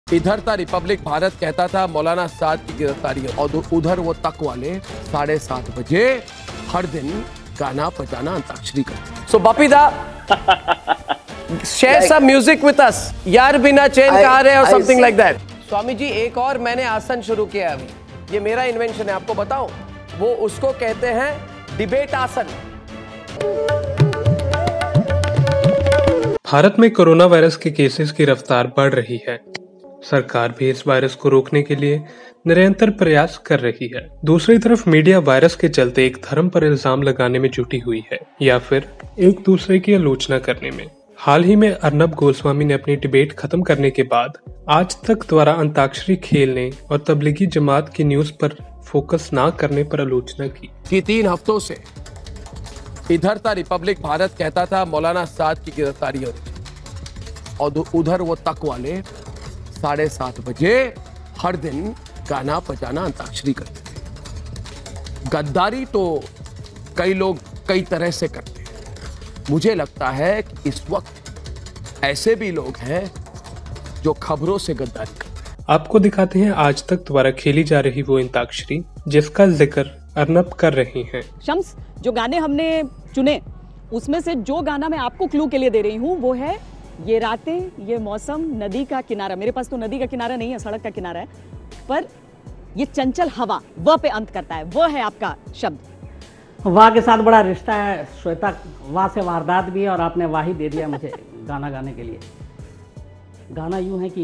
इधर था रिपब्लिक भारत कहता था मौलाना साद की गिरफ्तारी है, और उधर वो तक वाले 7:30 बजे हर दिन गाना बजाना अंताक्षरी करते। सो Bappida, share some music with us, यार बिना चैन का रहे और something like that। Swami ji, एक और मैंने आसन शुरू किया अभी, ये मेरा इन्वेंशन है, आपको बताऊं, वो उसको कहते हैं डिबेट आसन। भारत में कोरोना वायरस के केसेस की रफ्तार बढ़ रही है। सरकार भी इस वायरस को रोकने के लिए निरंतर प्रयास कर रही है। दूसरी तरफ मीडिया वायरस के चलते एक धर्म पर इल्जाम लगाने में जुटी हुई है या फिर एक दूसरे की आलोचना करने में। हाल ही में अर्नब गोस्वामी ने अपनी डिबेट खत्म करने के बाद आज तक द्वारा अंताक्षरी खेलने और तबलीगी जमात की न्यूज पर फोकस ना करने पर आलोचना की। कि 3 हफ्तों से इधर था रिपब्लिक भारत कहता था मौलाना साद की गिरफ्तारी हो रही, और उधर वो तक वाले 7:30 बजे हर दिन गाना बजाना अंताक्षरी करते थे। गद्दारी तो कई लोग कई तरह से करते हैं। मुझे लगता है कि इस वक्त ऐसे भी लोग हैं जो खबरों से गद्दारी करते हैं। आपको दिखाते हैं आज तक द्वारा खेली जा रही वो अंताक्षरी जिसका जिक्र अर्नब कर रही हैं। शम्स, जो गाने हमने चुने उसमें से जो गाना मैं आपको क्लू के लिए दे रही हूँ वो है ये रातें, ये मौसम, नदी का किनारा। मेरे पास तो नदी का किनारा नहीं है, सड़क का किनारा है, पर ये चंचल हवा, वह पे अंत करता है, वह है आपका शब्द। वाह के साथ बड़ा रिश्ता है श्वेता, वाह से वारदात भी है, और आपने वाह ही दे दिया मुझे गाना गाने के लिए। गाना यूं है कि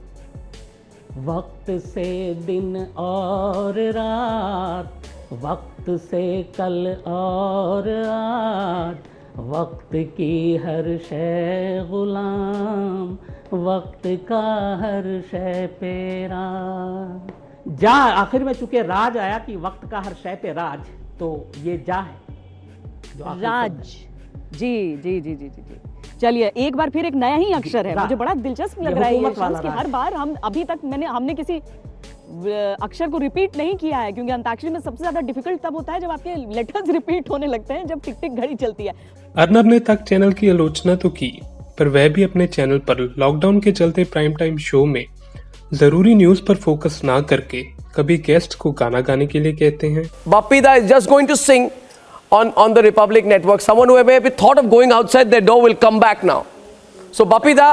वक्त से दिन और रात, वक्त से कल और आज, वक्त की हर शय गुलाम, वक्त का हर शय पे राज। जा आखिर में चूंकि राज आया कि वक्त का हर शय पे राज, तो ये जा है जो राज। जी जी जी जी जी जी। चलिए, एक बार फिर एक नया ही अक्षर है, मुझे बड़ा दिलचस्प लग रहा है ये शम्स कि हर बार हम अभी तक हमने किसी अक्षर को रिपीट नहीं किया है, क्योंकि अंताक्षरी में सबसे ज्यादा डिफिकल्ट तब होता है जब आपके लेटर्स रिपीट होने लगते हैं, जब टिक टिक घड़ी चलती है। अर्नब ने तक चैनल की आलोचना तो की, पर वह भी अपने चैनल पर लॉकडाउन के चलते प्राइम टाइम शो में जरूरी न्यूज पर फोकस ना करके कभी गेस्ट को गाना गाने के लिए कहते हैं। Bapida is just going to sing on the Republic Network. Someone who may have thought of going outside their door will come back now. So Bapida,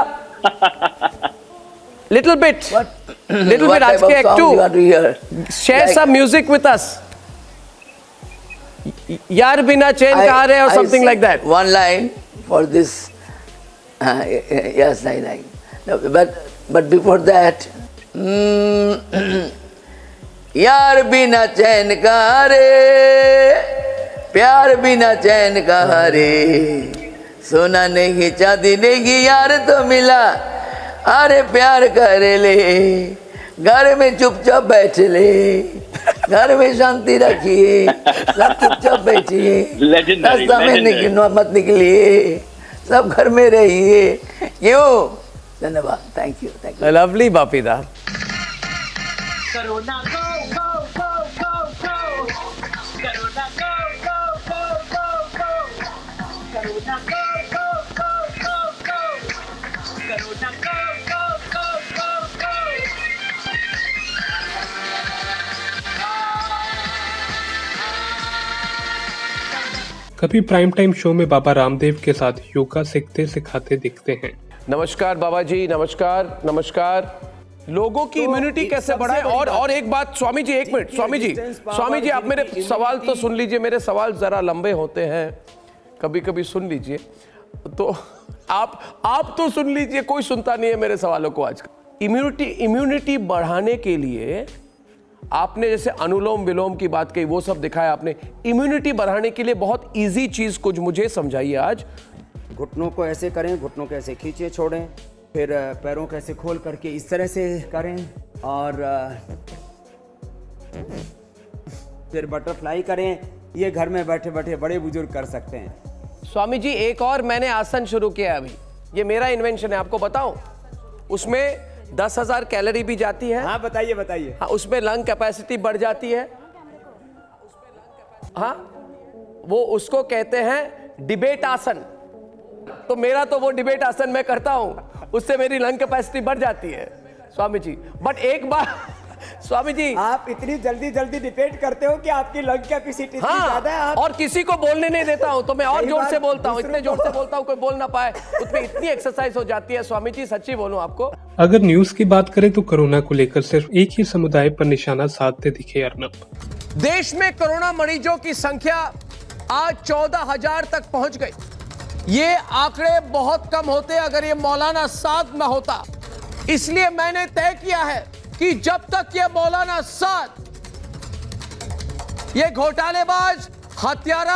little bit, little bit. Aaj ke act 2. Share some music with us. यार बिना चैन का रहे or something like that. One line for this. Yes, line. No, but before that. यार बिना चैन का रे, प्यार बिना चैन का रे, सोना नहीं चांदी नहीं यार तो मिला, अरे प्यार कर ले, घर में चुपचाप बैठ ले, घर में शांति रखिए, सब चुपचाप बैठिए, रास्ता में मत निकलिए, सब घर में रहिए। क्यों? धन्यवाद, thank you. Lovely Bapida. Corona go go go go go, Corona go go go go go, Corona go go go go go, Corona go go go go go। कभी प्राइम टाइम शो में बाबा रामदेव के साथ योगा सीखते सिखाते दिखते हैं। नमस्कार बाबा जी, नमस्कार नमस्कार। लोगों की इम्यूनिटी कैसे बढ़ाएं? और एक बात स्वामी जी, एक मिनट स्वामी जी आप मेरे सवाल तो सुन लीजिए। मेरे सवाल जरा लंबे होते हैं, कभी कभी सुन लीजिए। तो आप तो सुन लीजिए, कोई सुनता नहीं है मेरे सवालों को आजकल। इम्यूनिटी बढ़ाने के लिए आपने जैसे अनुलोम विलोम की बात कही, वो सब दिखाया आपने। इम्यूनिटी बढ़ाने के लिए बहुत इजी चीज कुछ मुझे समझाइए आज। घुटनों को ऐसे करें, घुटनों को ऐसे खींचे छोड़ें, फिर पैरों को ऐसे खोल करके इस तरह से करें, और फिर बटरफ्लाई करें। ये घर में बैठे बैठे बड़े बुजुर्ग कर सकते हैं। स्वामी जी, एक और मैंने आसन शुरू किया अभी, ये मेरा इन्वेंशन है, आपको बताऊं, उसमें 10,000 कैलोरी भी जाती है। हाँ बताइए। हाँ, उसमें लंग कैपेसिटी बढ़ जाती है। हाँ, वो उसको कहते हैं डिबेट आसन। तो मेरा तो वो डिबेट आसन मैं करता हूं, उससे मेरी लंग कैपेसिटी बढ़ जाती है। स्वामी जी, बट एक बार स्वामी जी, आप इतनी जल्दी डिबेट करते हो कि आपकी लंग कैपेसिटी ज्यादा है। और किसी को बोलने नहीं देता हूं तो मैं और जोर से बोलता हूं, इतने जोर से बोलता हूं कोई बोल ना पाए, उसमें इतनी एक्सरसाइज हो जाती है। स्वामी जी सच्ची बोलूं आपको, अगर न्यूज की बात करें तो कोरोना को लेकर सिर्फ एक ही समुदाय पर निशाना साधते दिखे अर्नब। देश में कोरोना मरीजों की संख्या आज 14,000 तक पहुंच गई। ये आंकड़े बहुत कम होते अगर ये मौलाना साद न होता। इसलिए मैंने तय किया है कि जब तक ये मौलाना साद, ये घोटालेबाज हत्यारा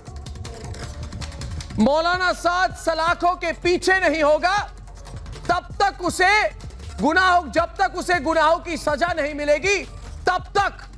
मौलाना साद सलाखों के पीछे नहीं होगा, तब तक उसे जब तक उसे गुनाहों की सजा नहीं मिलेगी, तब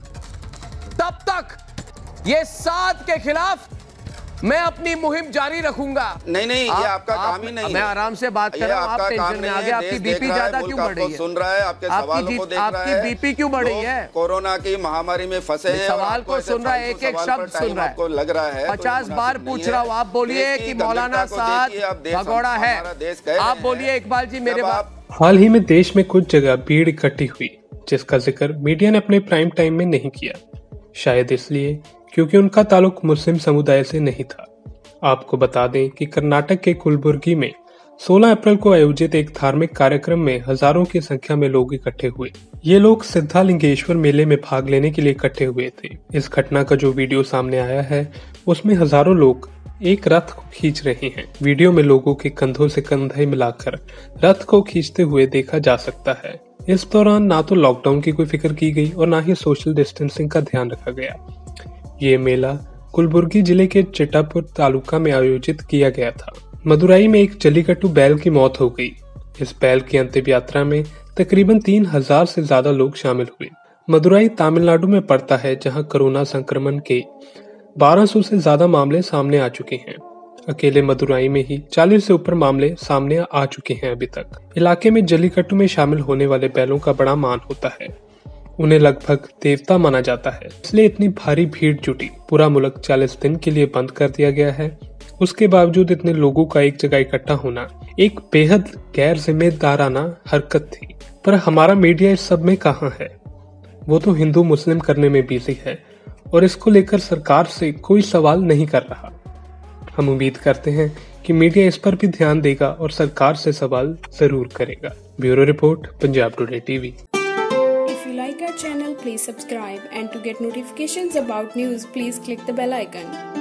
तक ये साद के खिलाफ मैं अपनी मुहिम जारी रखूंगा। नहीं, ये आपका काम ही नहीं है। मैं आराम से बात कर रहा हूं, आप टेंशन में आ गए। आपकी बीपी ज्यादा क्यों बढ़ रही है? सुन रहा है, आपके सवालों को देख रहा है। आपकी बीपी क्यों बढ़ रही है? कोरोना की महामारी में फंसे हैं। सवाल को सुन रहा है, एक एक शब्द सुन रहा है। आपको लग रहा है 50 बार पूछ रहा हूँ, आप बोलिए कि मौलाना साद भगोड़ा है। आप बोलिए इकबाल जी मेरे बात। हाल ही में देश में कुछ जगह भीड़ इकट्ठी हुई जिसका जिक्र मीडिया ने अपने प्राइम टाइम में नहीं किया, शायद इसलिए क्योंकि उनका ताल्लुक मुस्लिम समुदाय से नहीं था। आपको बता दें कि कर्नाटक के कुलबुर्गी में 16 अप्रैल को आयोजित एक धार्मिक कार्यक्रम में हजारों की संख्या में लोग इकट्ठे हुए। ये लोग सिद्धालिंगेश्वर मेले में भाग लेने के लिए इकट्ठे हुए थे। इस घटना का जो वीडियो सामने आया है उसमें हजारों लोग एक रथ को खींच रहे हैं। वीडियो में लोगों के कंधों से कंधे मिलाकर रथ को खींचते हुए देखा जा सकता है। इस दौरान ना तो लॉकडाउन की कोई फिक्र की गई और ना ही सोशल डिस्टेंसिंग का ध्यान रखा गया। ये मेला कुलबुर्गी जिले के चिटापुर तालुका में आयोजित किया गया था। मदुराई में एक जलीकट्टू बैल की मौत हो गई। इस बैल की अंतिम यात्रा में तकरीबन 3,000 से ज्यादा लोग शामिल हुए। मदुराई तमिलनाडु में पड़ता है, जहां कोरोना संक्रमण के 1200 से ज्यादा मामले सामने आ चुके हैं। अकेले मदुराई में ही 40 से ऊपर मामले सामने आ चुके हैं अभी तक। इलाके में जलीकट्टू में शामिल होने वाले बैलों का बड़ा मान होता है। उन्हें लगभग देवता माना जाता है, इसलिए इतनी भारी भीड़ जुटी। पूरा मुल्क 40 दिन के लिए बंद कर दिया गया है। उसके बावजूद इतने लोगों का एक जगह इकट्ठा होना एक बेहद गैर जिम्मेदाराना हरकत थी। पर हमारा मीडिया इस सब में कहाँ है? वो तो हिंदू मुस्लिम करने में बिजी है और इसको लेकर सरकार से कोई सवाल नहीं कर रहा। हम उम्मीद करते हैं कि मीडिया इस पर भी ध्यान देगा और सरकार से सवाल जरूर करेगा। Bureau report, Punjab today TV. If you like our channel, please subscribe, and to get notifications about news, please click the bell icon.